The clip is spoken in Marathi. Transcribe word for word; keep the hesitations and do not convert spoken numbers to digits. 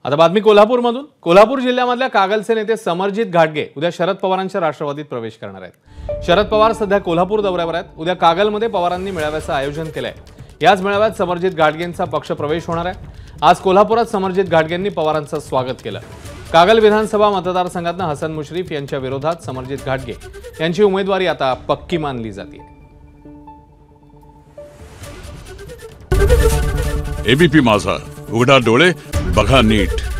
आता बातमी कोल्हापूरमधून। कोल्हापूर जिल्ह्यामधल्या कागलचे नेते समरजित घाटगे उद्या शरद पवारांच्या राष्ट्रवादीत प्रवेश करणार आहेत। शरद पवार सध्या कोल्हापूर दौऱ्यावर आहेत। उद्या कागलमध्ये पवारांनी मेळाव्याचं आयोजन केलंय। याच मेळाव्यात समरजित घाटगेंचा पक्ष प्रवेश होणार आहे। आज कोल्हापुरात समरजित घाटगेंनी पवारांचं स्वागत केलं। कागल विधानसभा मतदारसंघातून हसन मुश्रीफ यांच्या विरोधात समरजित घाटगे यांची उमेदवारी आता पक्की मानली जाते। एबीपी माझा, उघडा डोळे बघा नीट।